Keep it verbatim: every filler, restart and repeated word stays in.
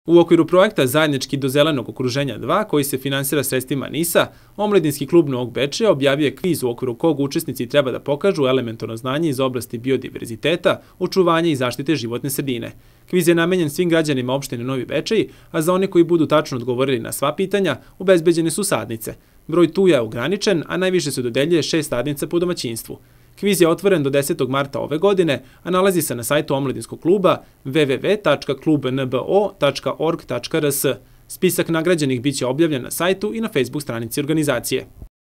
U okviru projekta Zajednički do zelenog okruženja dva, koji se finansira sredstvima NIS-a, Omladinski klub Novog Bečeja objavio je kviz u okviru kog učesnici treba da pokažu elementarno znanje iz oblasti biodiverziteta, očuvanja i zaštite životne sredine. Kviz je namenjen svim građanima opštine Novi Bečej, a za one koji budu tačno odgovorili na sva pitanja, obezbeđene su sadnice. Broj tuja je ograničen, a najviše se dodeljuje šest sadnica po domaćinstvu. Kviz je otvoren do desetog marta ove godine, a nalazi se na sajtu Omladinskog kluba w w w tačka klub n b o tačka org tačka r s. Spisak nagrađenih biće objavljen na sajtu i na Facebook stranici organizacije.